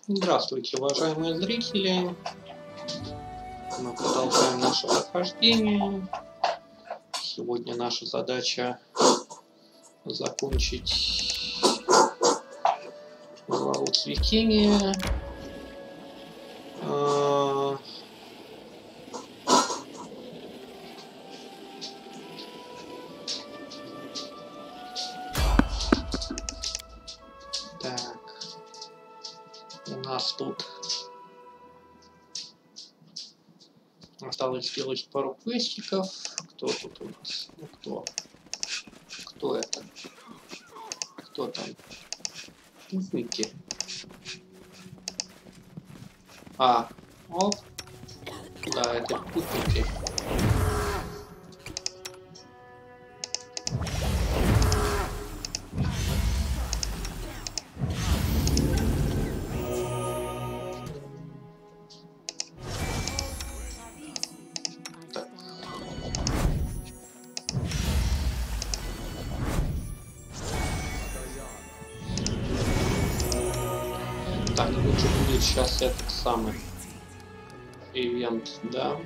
Здравствуйте, уважаемые зрители! Мы продолжаем наше прохождение. Сегодня наша задача закончить главу цветения. Так, у нас тут осталось сделать пару квестиков. Кто тут у нас? Ну, кто это? Кто там? Путники. Оп. Да, это путники. Так, лучше будет сейчас этот самый ивент, да?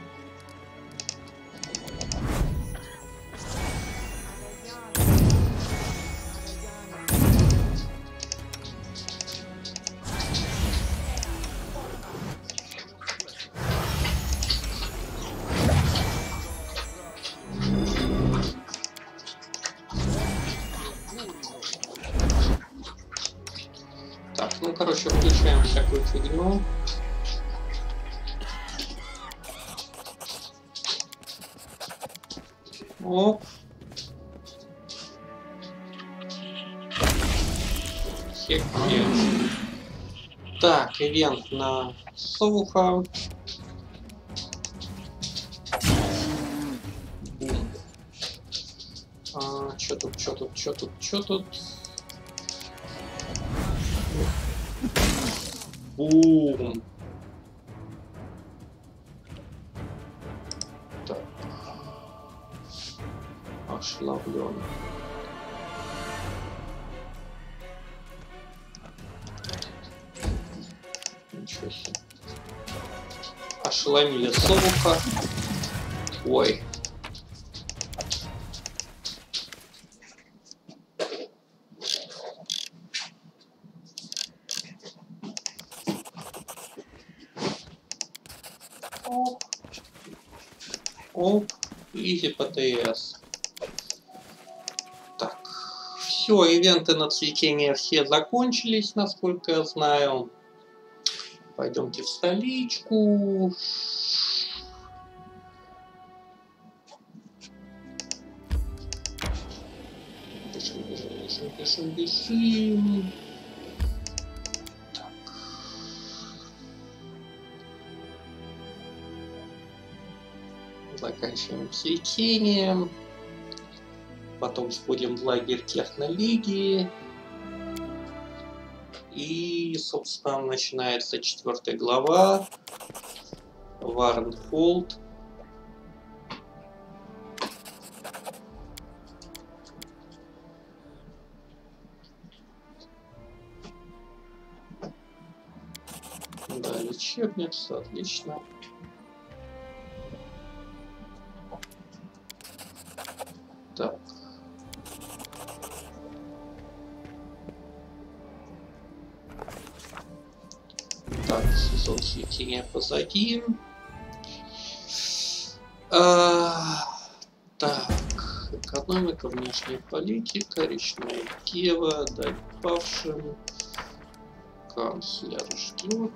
Так, ну короче, включаем всякую фигню. Оп. Хекпец. Так, ивент на Совуха. Бум. Чё тут? Бум. Так. Ошеломлен. Ничего себе. Ошеломили Совуха. Ой. Оп, изи ПТС. Так, все, ивенты на цветение все закончились, насколько я знаю. Пойдемте в столичку. Бежим. Заканчиваем цветением. Потом сходим в лагерь Технолиги. И, собственно, начинается 4 глава. Варнхолд. Да, лечебница, отлично. Так. Так, сезон цветения позади. Так, экономика, внешняя политика, речная дева, дать павшим, канцлер ждет.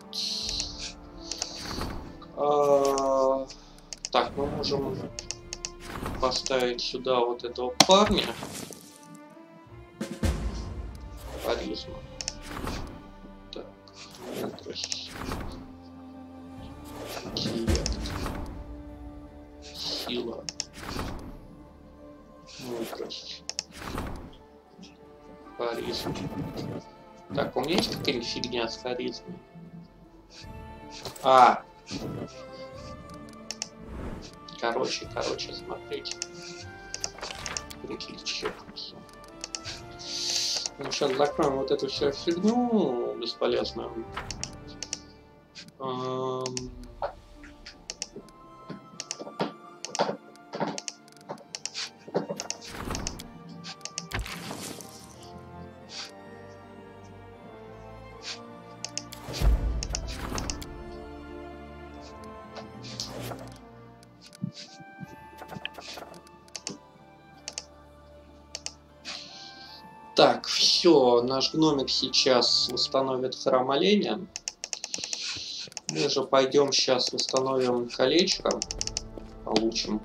Так, мы можем поставить сюда вот этого парня. Харизма. Так, мудрость. Интеллект. Сила. Мудрость. Харизма. Так, у меня есть какая-нибудь фигня с харизмой? Короче, смотрите. Лечебницу. Ну, сейчас закроем вот эту всю фигню бесполезную. Так, все, наш гномик сейчас восстановит храм оленя. Мы же пойдем сейчас восстановим колечко, получим.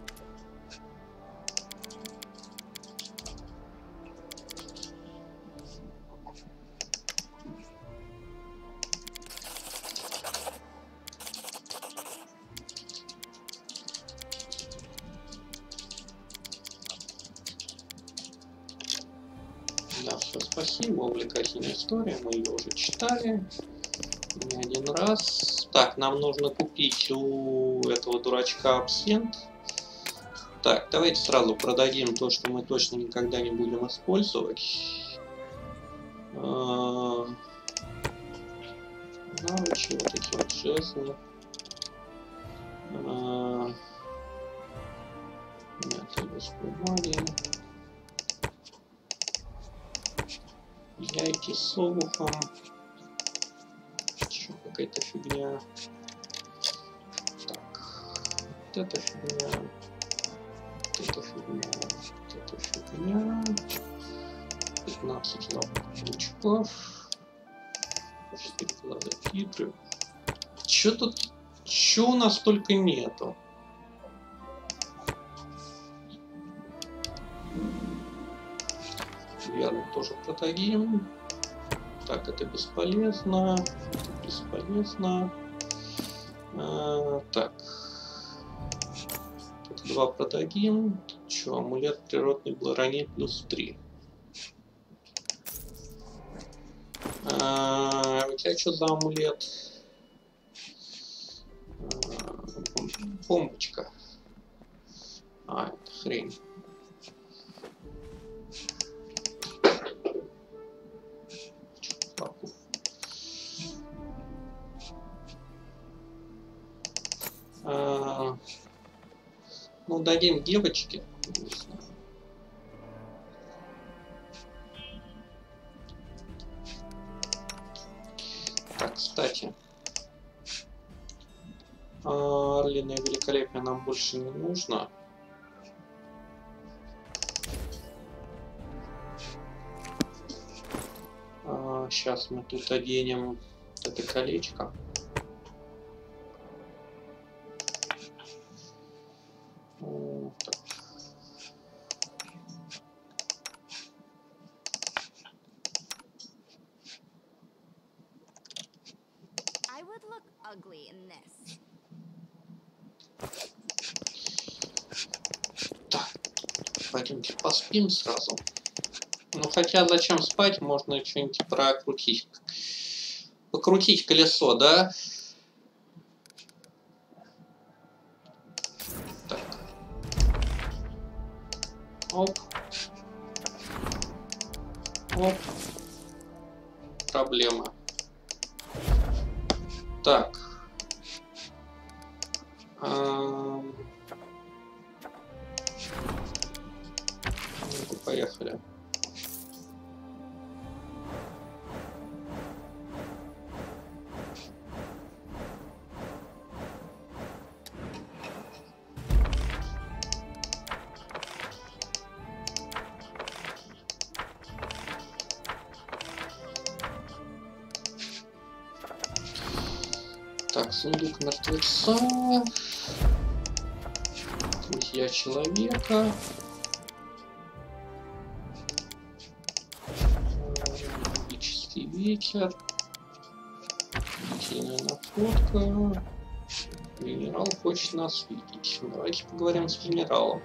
Да, все, спасибо, увлекательная история, мы ее уже читали не один раз. Так, нам нужно купить у этого дурачка абсент. Так, давайте сразу продадим то, что мы точно никогда не будем использовать. Навычи, вот такие вот жезлы. Нет, без бумаги. Яйки с обухом. Еще какая-то фигня. Так, вот эта фигня. Вот эта фигня. Вот эта фигня. 15 лапок паучков. 4 глаза хитры. Чё тут? Чё у нас только нету? Верно, тоже продадим. Так, это бесполезно. Это бесполезно. Так. Тут 2 продадим. Чё, амулет природной брони плюс 3. У тебя что за амулет? Бомбочка. Это хрень. Ну, дадим девочке. Не знаю. Так, кстати. Орлиное великолепие нам больше не нужно. Сейчас мы тут оденем это колечко. Так. Так, пойдемте поспим сразу. Ну хотя зачем спать, можно что-нибудь прокрутить. Покрутить колесо, да? Так. Оп. Оп. Проблема. Так. Поехали. Так, сундук мертвеца. Друзья человека. Магический ветер. Длительная находка. Генерал хочет нас видеть. Давайте поговорим с генералом.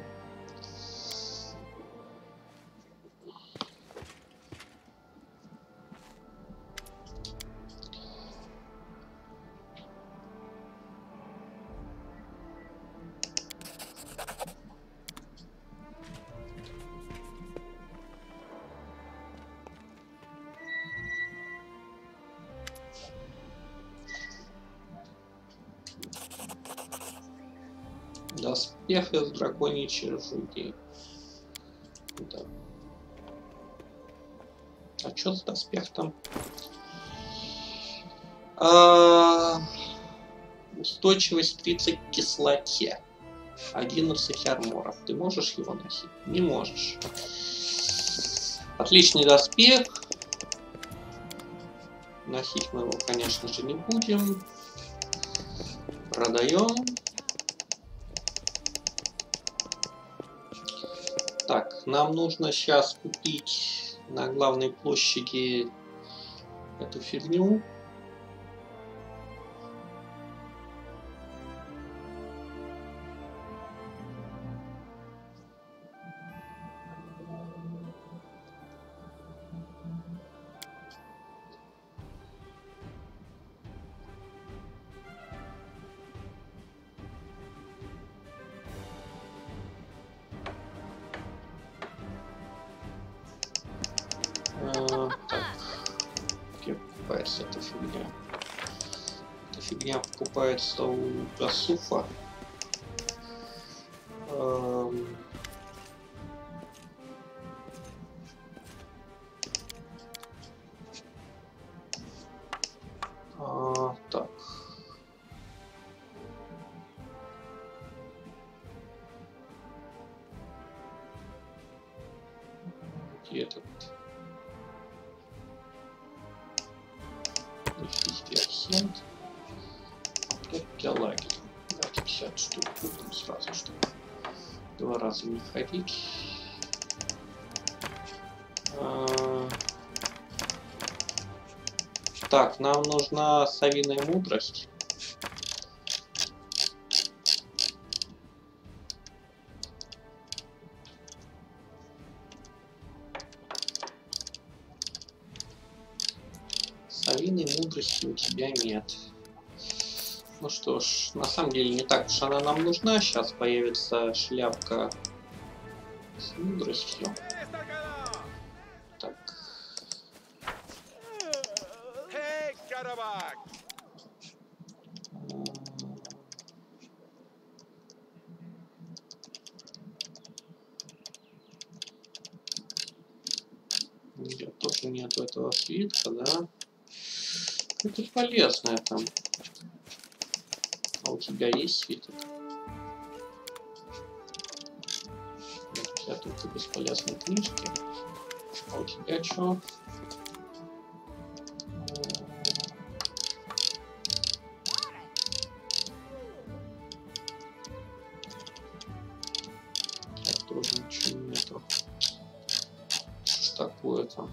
Доспех из драконьей чешуи. Да. А что за доспех там? Устойчивость 30 к кислоте. 11 арморов. Ты можешь его носить? Не можешь. Отличный доспех. Носить мы его, конечно же, не будем. Продаем. Так, нам нужно сейчас купить на главной площади эту фигню. Где покупается эта фигня? Эта фигня покупается у Гасуфа. Так. Где этот? Акцент. Для лагеря. Давайте 50 штук купим сразу, чтобы 2 раза не ходить. Так, нам нужна совиная мудрость. Совиной мудрости у тебя нет. Ну что ж, на самом деле не так уж она нам нужна. Сейчас появится шляпка с мудростью. Так. Нет, тоже нету этого свитка, да? Это полезное там. А у тебя есть свиток? У тебя только бесполезные книжки. А у тебя что? Так, тоже ничего нету. Что ж такое-то?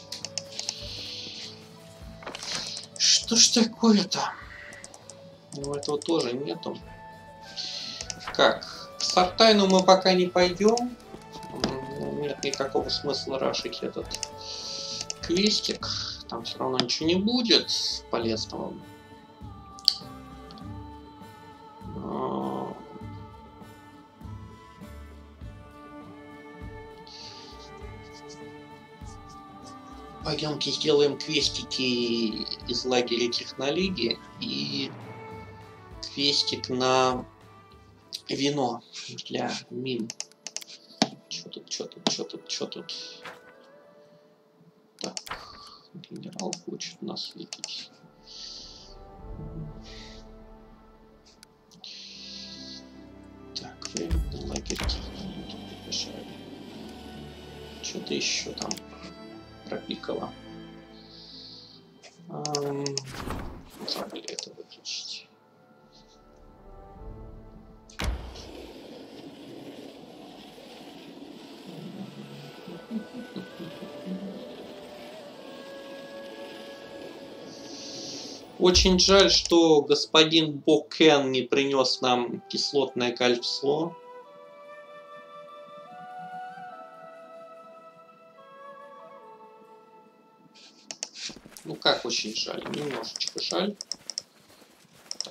Что ж такое-то? Ну, этого тоже нету. Как? К Сартайну мы пока не пойдем. Нет никакого смысла рашить этот квестик. Там все равно ничего не будет полезного. Пойдемте сделаем квестики из лагеря Технолиги и квестик на вино для мин. Чё тут? Так, генерал хочет нас видеть. Так, временный лагерь Технолиги приглашаю. Что-то еще там пропикало. Забыли это выключить. Очень жаль, что господин Бокен не принес нам кислотное кольцо. Ну как очень жаль, немножечко жаль. Так.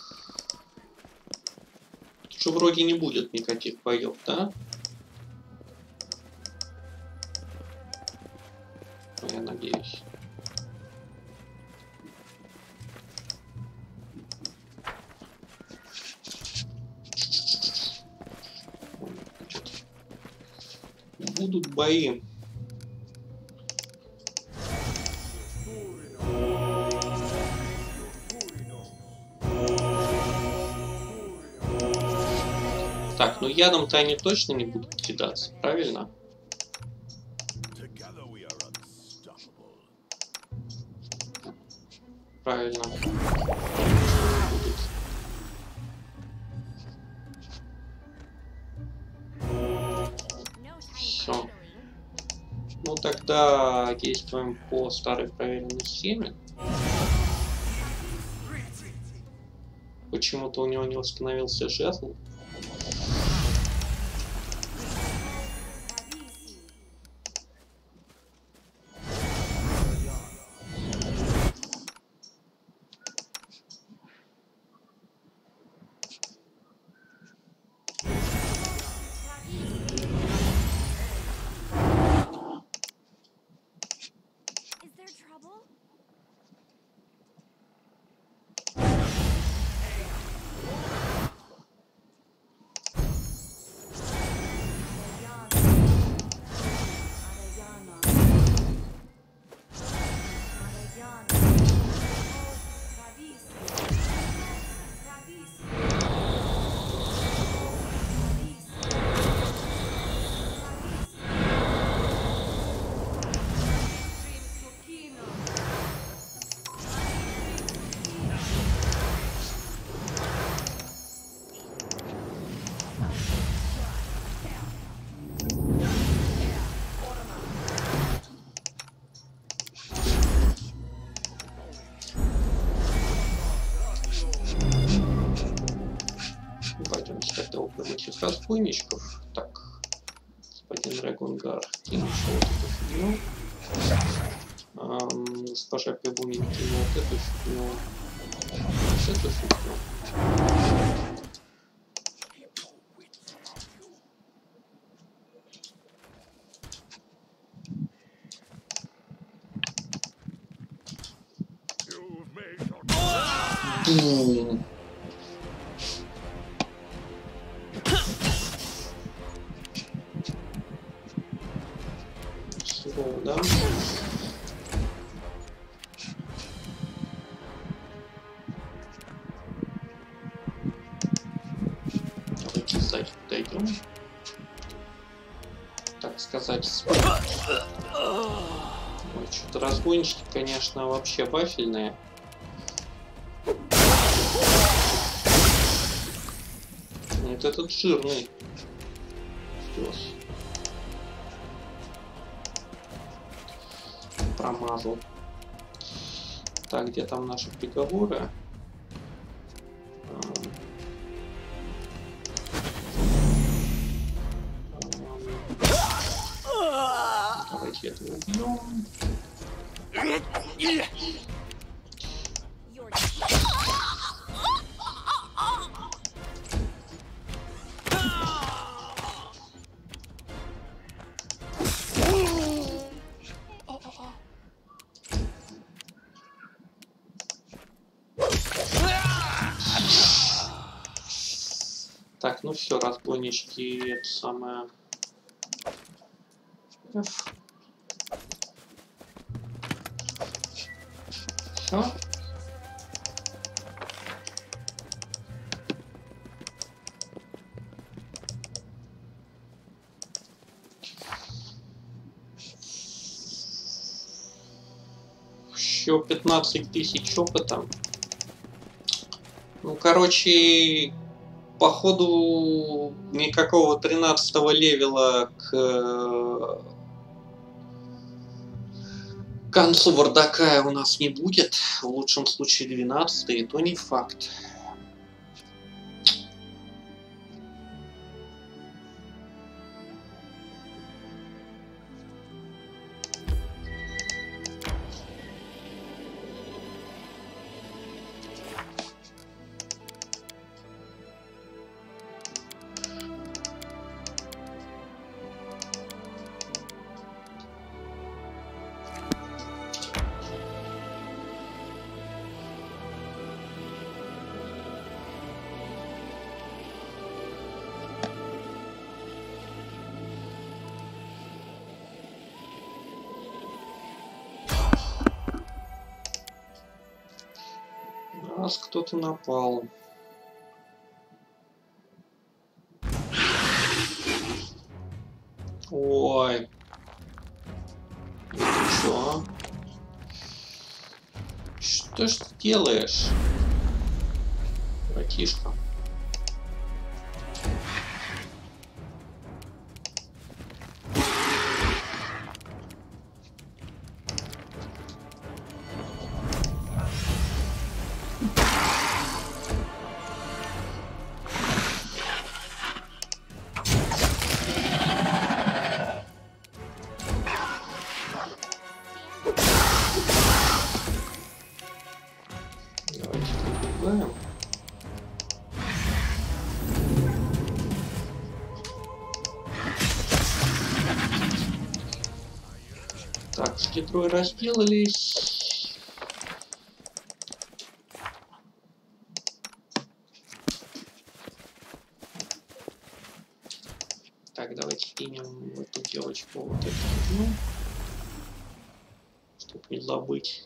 Тут же вроде не будет никаких боев, да? Я надеюсь. будут бои. Так, ну ядом-то они точно не будут кидаться, правильно? Правильно. Все. Ну тогда действуем по старой проверенной схеме. Почему-то у него не восстановился жезл. Этих разбойничков. Так, господин Регунгар кинул вот эту фигню. Госпожа Пебуни кинул вот эту фигню. Вот эту фигню. Бум! Да? Давайте сзади подойдем. Так сказать, ой, что-то разбойнички, конечно, вообще вафельные. Вот этот жирный пес. Промазал. Так, где там наши приговоры? Давайте этого убьем. Так, ну все, разбойнички, это самое... Все. Еще 15 тысяч опыта. Ну, короче, походу никакого 13-го левела к концу Вардакая у нас не будет. В лучшем случае 12-й, и то не факт. На нас кто-то напал. Ой. Это чё? Что ж ты делаешь, братишка? Давайте пробиваем. Так, все трое разделались. Так, давайте кинем в эту девочку вот эту фигню, чтобы не забыть.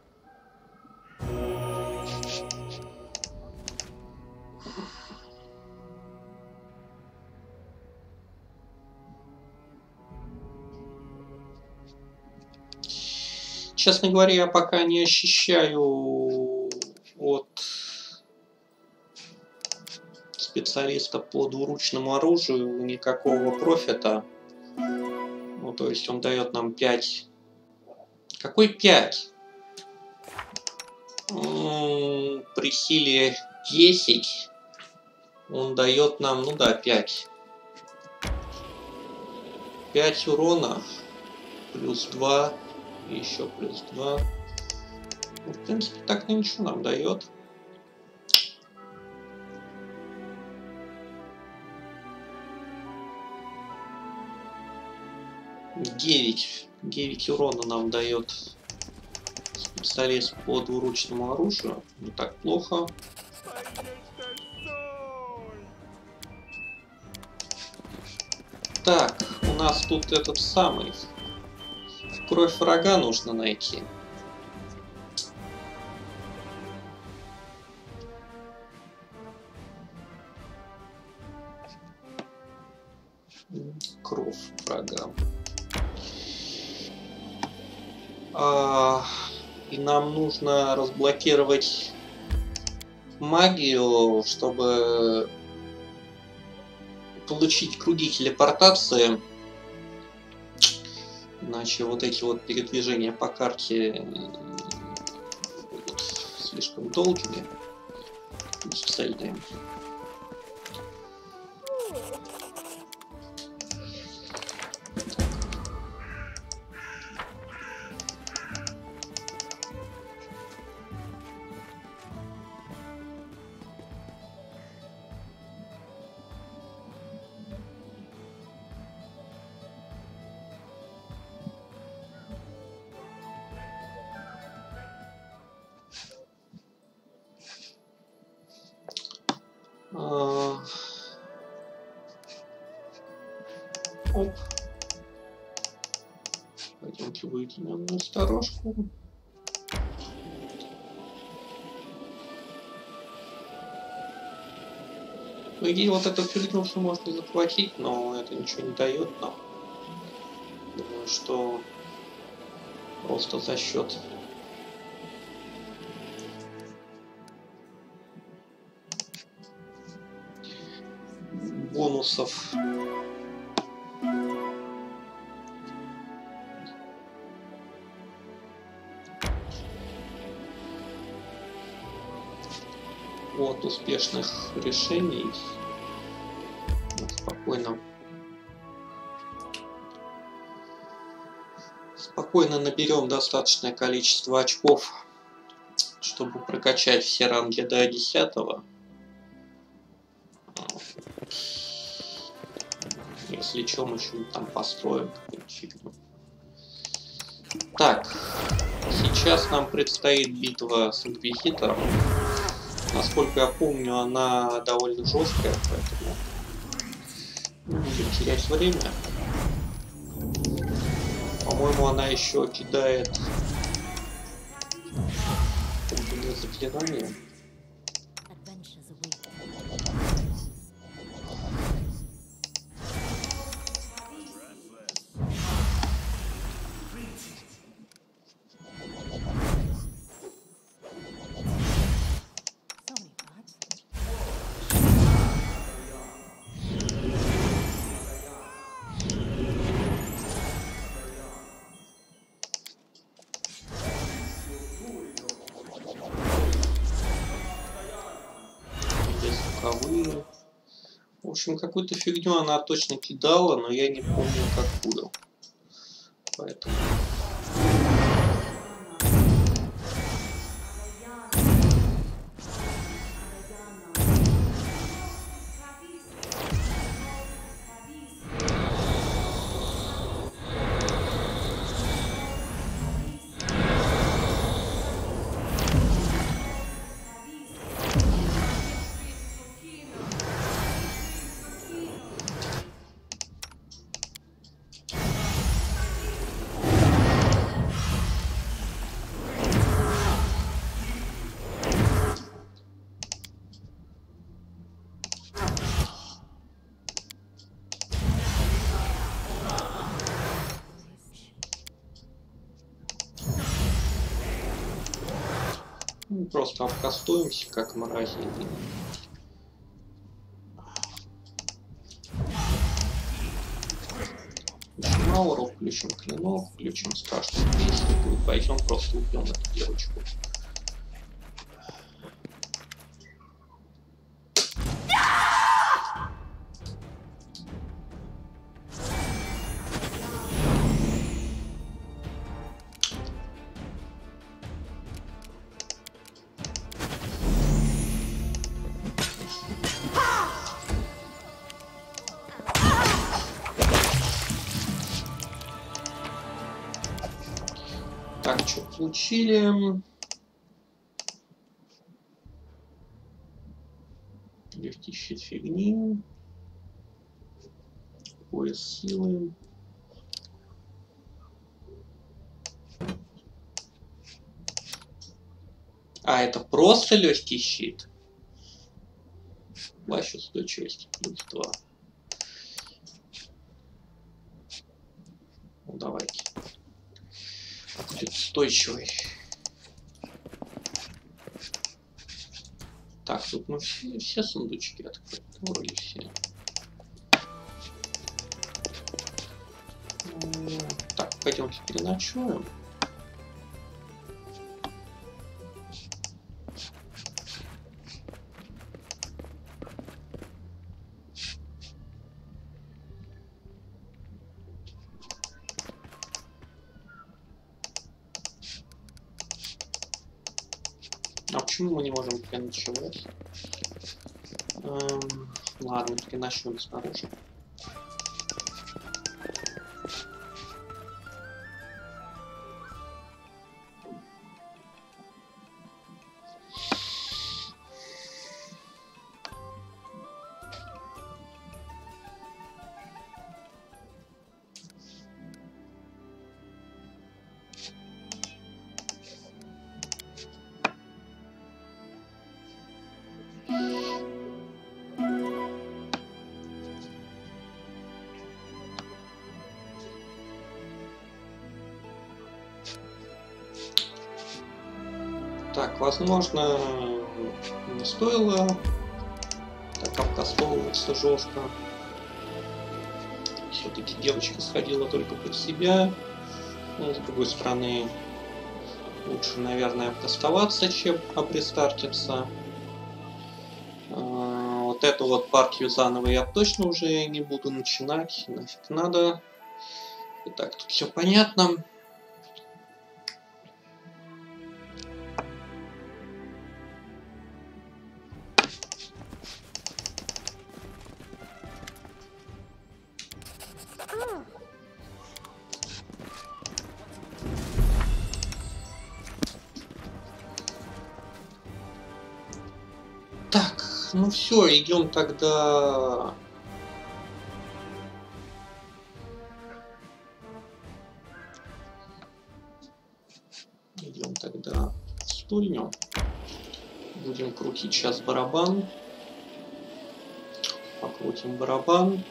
Честно говоря, я пока не ощущаю от специалиста по двуручному оружию никакого профита. Ну, то есть он дает нам 5. Какой 5? При силе 10 он дает нам, ну да, 5. 5 урона, плюс 2, и еще плюс 2. Ну, в принципе, так ничего нам дает. Девять урона нам дает специалист по двуручному оружию. Не так плохо. Так, у нас тут этот самый. Кровь врага нужно найти. Кровь врага. И нам нужно разблокировать магию, чтобы получить круги телепортации. Иначе вот эти вот передвижения по карте будут слишком долгими, бесцельные. Оп. Пойдемте выйдем на сторожку. По идее, вот эту фигню можно захватить, но это ничего не дает нам. Думаю, что просто за счет бонусов. От успешных решений спокойно наберем достаточное количество очков, чтобы прокачать все ранги до 10-го. Если что, мы что-нибудь там построим, какую-нибудь фигню. Так, сейчас нам предстоит битва с Инквизитором. Насколько я помню, она довольно жесткая, поэтому не будем терять время. По-моему, она еще кидает заклинания. звуковые. В общем, какую-то фигню она точно кидала, но я не помню какую. Поэтому... Просто обкастуемся, как мрази. Включим ауру, включим клинок, включим страшную песню. Пойдем просто убьем эту девочку. Так, что получили? Легкий щит фигни. Пояс силы. А, это просто легкий щит. Плащ устойчивости +2. Ну, давайте. Будет устойчивый. Так, тут мы все сундучки открыли. Вроде все. Так, пойдемте переночуем. А почему мы не можем переночевать? Ладно, переночуем снаружи. Так, возможно, не стоило так обкастовываться жестко. Все-таки девочка сходила только под себя. Но, с другой стороны, лучше, наверное, обкастоваться, чем обрестартиться. Вот эту вот партию заново я точно уже не буду начинать. Нафиг надо. Итак, тут все понятно. Так, ну все, идем тогда. Идем тогда в стульню. Будем крутить сейчас барабан. Покрутим барабан.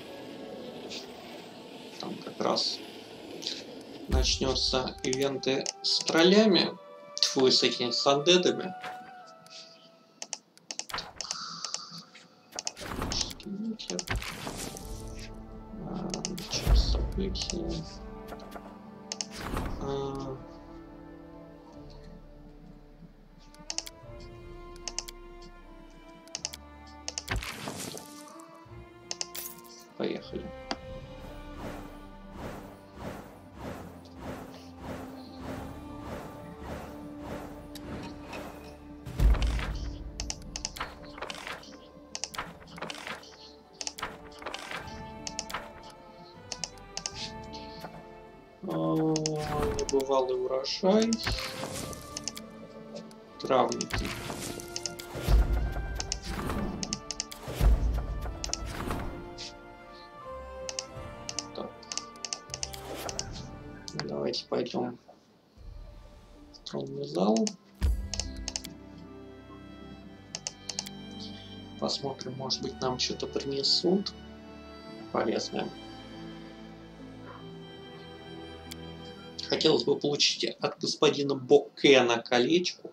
Там как раз начнется ивенты с троллями. Тьфу, с этими с андедами. Сейчас события. Поехали. Небывалый урожай. Травники. Так. Давайте пойдем в тронный зал. Посмотрим, может быть, нам что-то принесут полезное. Хотелось бы получить от господина Бокена колечко.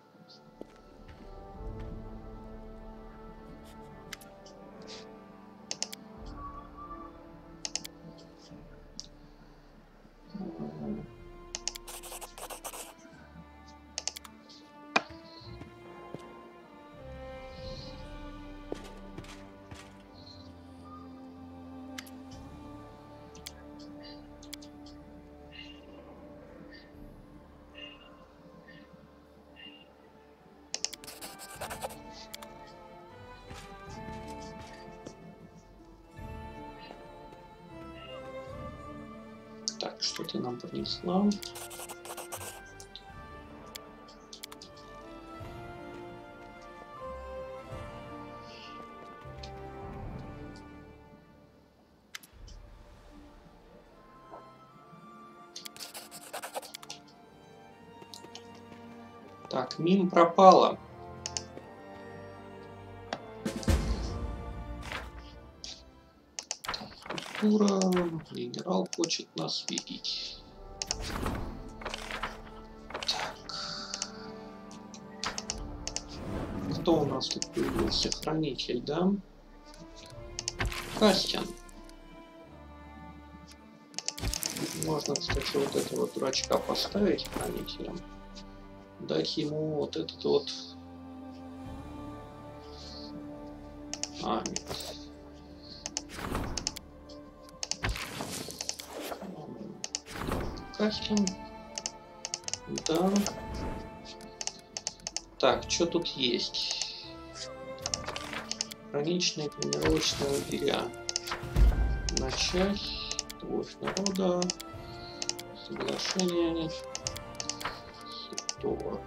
Так, что ты нам принесла? Так, мим пропала. Культура. Генерал хочет нас видеть. Так. Кто у нас тут появился? Хранитель, да? Кастян. Можно, кстати, вот этого дурачка поставить хранителем. Дать ему вот этот вот... А, нет. Кастян. Да. Так, что тут есть? Граничные тренировочные лагеря. Начать. Любовь народа. Соглашение. Хитова.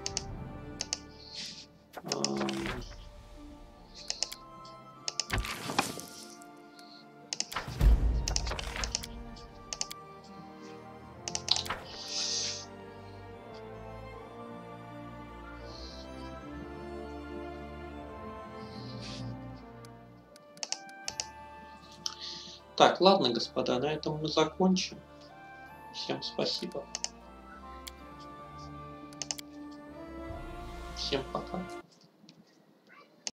Так, ладно, господа, на этом мы закончим. Всем спасибо. Всем пока.